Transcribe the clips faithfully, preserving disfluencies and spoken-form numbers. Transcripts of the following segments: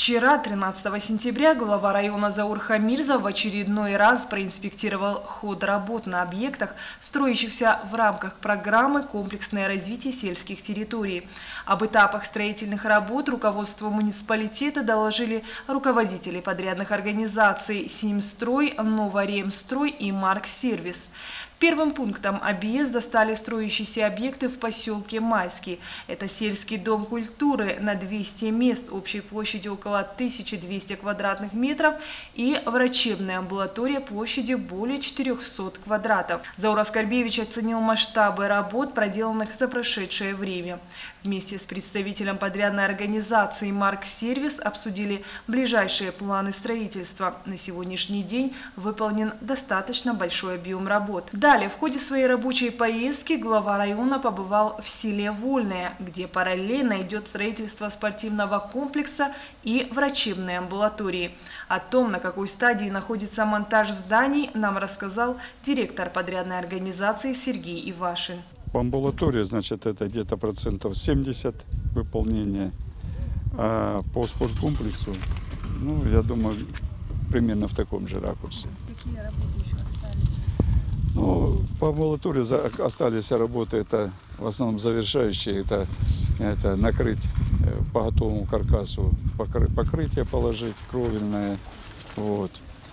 Вчера, тринадцатого сентября, глава района Заур Хамирзов в очередной раз проинспектировал ход работ на объектах, строящихся в рамках программы «Комплексное развитие сельских территорий». Об этапах строительных работ руководству муниципалитета доложили руководители подрядных организаций «Симстрой», «Новоремстрой» и «Марксервис». Первым пунктом объезда стали строящиеся объекты в поселке Майский. Это сельский дом культуры на двести мест общей площадью около тысячи двухсот квадратных метров и врачебная амбулатория площадью более четырёхсот квадратов. Заур Аскарбевич оценил масштабы работ, проделанных за прошедшее время. Вместе с представителем подрядной организации «Марксервис» обсудили ближайшие планы строительства. На сегодняшний день выполнен достаточно большой объем работ. Далее, в ходе своей рабочей поездки глава района побывал в селе Вольное, где параллельно идет строительство спортивного комплекса и врачебной амбулатории. О том, на какой стадии находится монтаж зданий, нам рассказал директор подрядной организации Сергей Ивашин. По амбулатории, значит, это где-то процентов семьдесят выполнения, а по спорткомплексу, ну, я думаю, примерно в таком же ракурсе. Какие работы еще остались? Ну, по амбулатории остались работы, это в основном завершающие, это, это накрыть по готовому каркасу, покрытие положить кровельное, вот.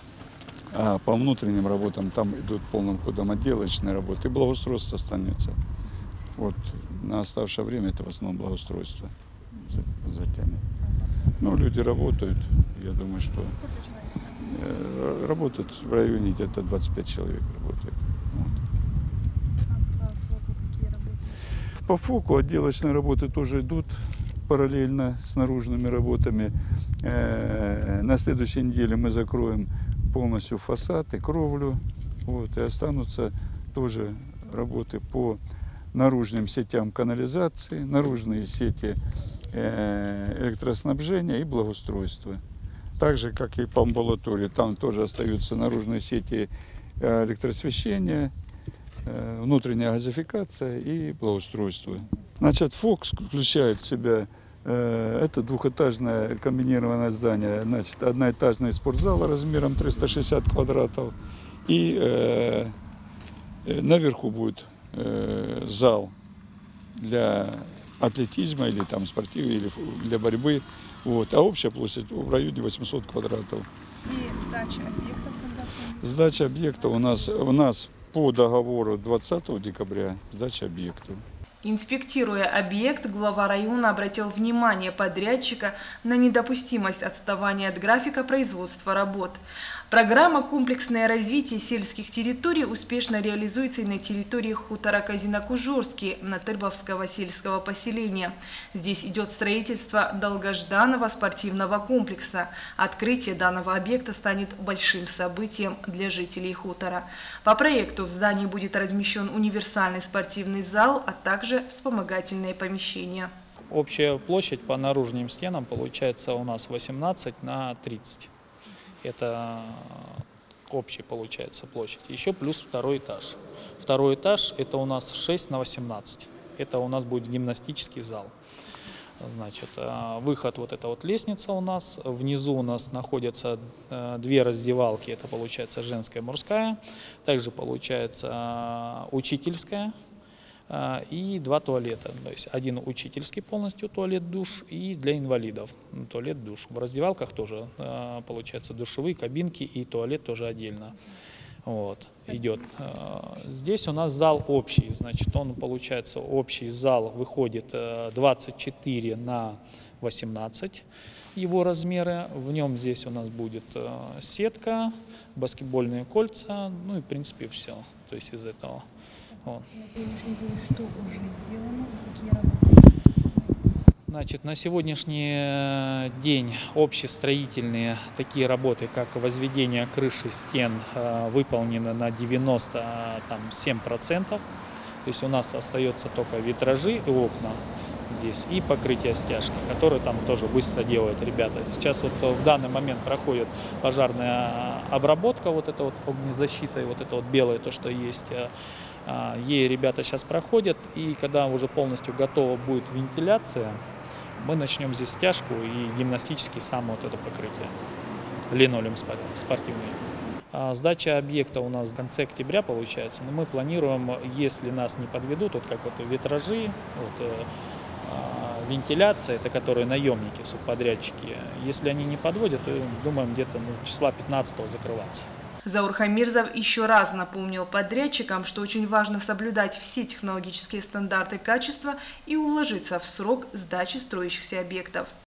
А по внутренним работам там идут полным ходом отделочные работы, и благоустройство останется. Вот на оставшее время это в основном благоустройство затянет. Ну, люди работают, я думаю, что э, работают в районе где-то двадцать пять человек работает. Вот. А по ФОКу какие работы? По ФОКу отделочные работы тоже идут параллельно с наружными работами. Э, на следующей неделе мы закроем полностью фасад и кровлю, вот, и останутся тоже работы по наружным сетям канализации, наружные сети э, электроснабжения и благоустройства. Так же, как и по амбулатории, там тоже остаются наружные сети электросвещения, э, внутренняя газификация и благоустройство. Значит, ФОК включает в себя это двухэтажное комбинированное здание, значит, одноэтажный спортзал размером триста шестьдесят квадратов, и э, наверху будет э, зал для атлетизма или там спортивного, или для борьбы, вот, а общая площадь в районе восьмисот квадратов. И сдача объектов когда? Сдача объекта у нас, у нас по договору двадцатого декабря сдача объектов. Инспектируя объект, глава района обратил внимание подрядчика на недопустимость отставания от графика производства работ. Программа «Комплексное развитие сельских территорий» успешно реализуется и на территории хутора Казинак-Ужорский, Натырбовского сельского поселения. Здесь идет строительство долгожданного спортивного комплекса. Открытие данного объекта станет большим событием для жителей хутора. По проекту в здании будет размещен универсальный спортивный зал, а также вспомогательные помещения. Общая площадь по наружным стенам получается у нас восемнадцать на тридцать. Это общая получается площадь. Еще плюс второй этаж. Второй этаж это у нас шесть на восемнадцать. Это у нас будет гимнастический зал. Значит, выход, вот эта вот лестница у нас. Внизу у нас находятся две раздевалки. Это получается женская, мужская. Также получается учительская. И два туалета, то есть один учительский полностью туалет-душ и для инвалидов туалет-душ. В раздевалках тоже получается душевые кабинки и туалет тоже отдельно. Вот, идет. Здесь у нас зал общий, значит, он получается общий зал выходит двадцать четыре на восемнадцать. Его размеры. В нем здесь у нас будет сетка, баскетбольные кольца, ну и в принципе все. То есть из этого. Вот. На сегодняшний день что уже сделано и какие работы? Значит, на сегодняшний день общестроительные такие работы, как возведение крыши стен, выполнены на девяносто семь процентов. То есть у нас остается только витражи и окна здесь и покрытие стяжки, которые там тоже быстро делают ребята. Сейчас вот в данный момент проходит пожарная обработка, вот это вот огнезащита, и вот это вот белое, то, что есть. Ей ребята сейчас проходят, и когда уже полностью готова будет вентиляция, мы начнем здесь стяжку и гимнастический сам вот это покрытие, линолеум спортивный. А сдача объекта у нас в конце октября получается, но мы планируем, если нас не подведут, вот как вот витражи, вот, вентиляция, это которые наемники, субподрядчики. Если они не подводят, то думаем где-то ну, числа пятнадцатого закрываться. Заур Хамирзов еще раз напомнил подрядчикам, что очень важно соблюдать все технологические стандарты качества и уложиться в срок сдачи строящихся объектов.